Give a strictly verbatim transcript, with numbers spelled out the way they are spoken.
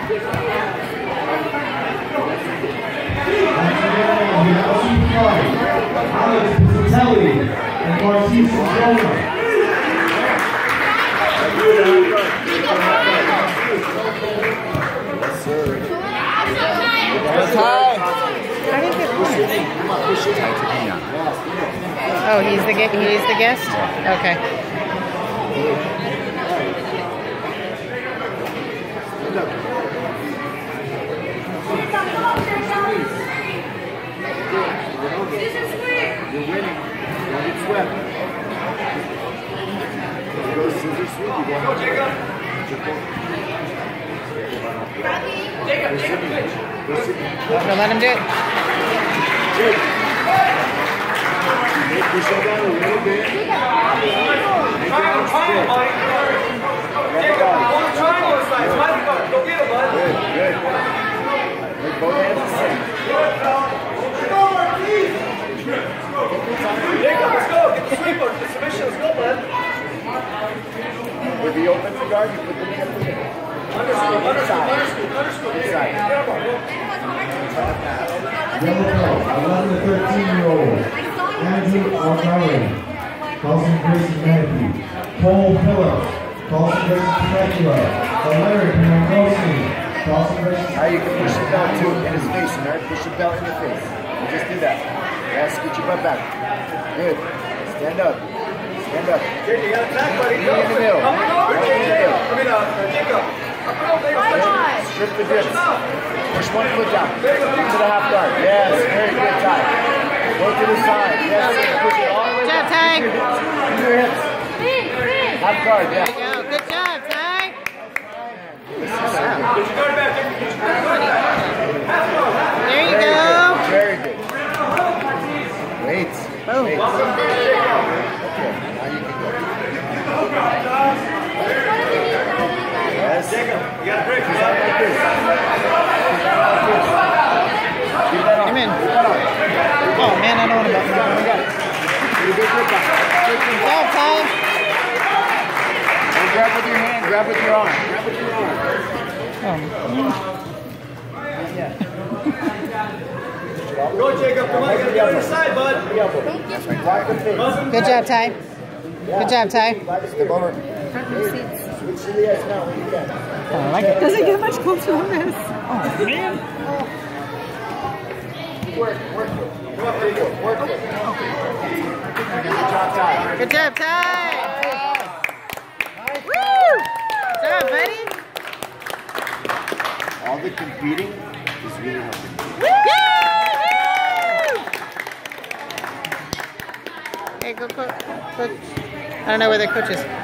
Oh, he's the he's the guest? Okay. You're winning. Don't get swept. Go scissors sweep. You go Jacob. Jacob, Jacob, Don't let him do it. Jake. Make push it down a little bit. Triangle, triangle, buddy. Jacob, one triangle side. Go get him, bud. Good, good. Make both hands the same. Jacob, let's go. Get the sweep or the submission. Let's go, bud. With the open the guard, you put the knee up the hip. Underscoop, underscoop, underscoop, underscoop. Inside. Yellow belt, eleven to thirteen year old. Andrew Algari. Carlson Grayson Manapee. Cole Phillips. Carlson Grayson Specula. Larry Pimengosi. Carlson Grayson. Now you can push the belt too in his face, and push the belt in the face. You just did that. Yes, get your butt back. Good. Stand up. Stand up. Jake, you got to attack, buddy. Knee in the middle. Up and over, Right in the middle. I mean, uh, Jacob. Up and over, Jacob. Strip the grips. Push one foot down. Into the half guard. Yes, very good, Ty. Go to the side. Yes, push it all the way Good job, down. Ty. Use your hips. Half guard, yeah. There you go. Good job, Ty. Get your guard back. Get your guard back. There you Very go. good. Very good. Wait. Boom. Wait. Okay, now you can go. Yes. Jacob, you got to break. Keep that like this. Keep that on. Come in. Keep that on. Oh, man, I don't want to We got it. We got it. Do a good grip on it. Good job, Ty. And grab with your hand. Grab with your arm. Grab with your arm. Oh. Go, Jacob. Come on, get the other side, bud. That's right. Wide the face. Good job, Ty. Good job, Ty. Step over. Switch to the S now when you can. I like it. Doesn't get much closer than this. Oh, man. Work, work it. Come on, Jacob. Work it. Good job, Ty. Good job, Ty. Woo! Good job, buddy. All the competing is really helping. Woo! Hey, go, coach. I don't know where the coach is.